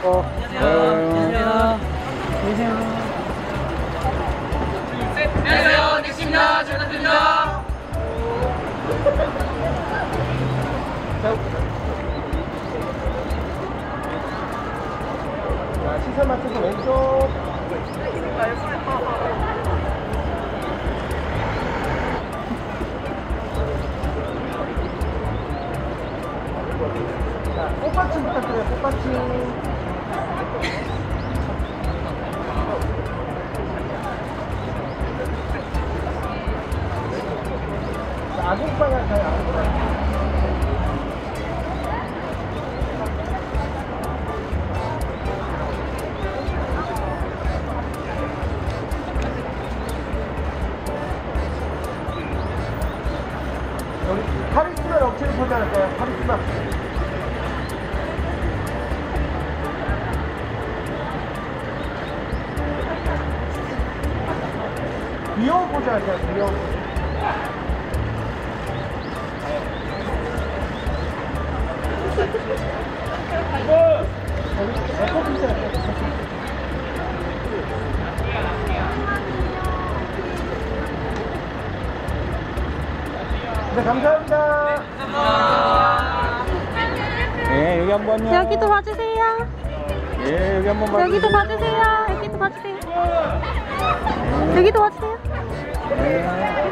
안녕하세요. 안녕하세요. 닉입니다. 잘 부탁드립니다. 자, 시선 맞춰서 왼쪽. 자, 꽃받침 부탁드려요. 꽃받침. 자, 아궁방향 가요. 아궁방향. 여기 카리스마 업체를 보지 않을까요? 카리스마. 귀여운 포즈 하세요. 귀여운 포즈. 에코피스 할게요. 네, 감사합니다. 네, 여기 한번요. 여기도 봐주세요. 예, 여기 한번 봐주세요. 여기도 봐주세요. 여기도 봐주세요. 여기도 봐주세요. 네.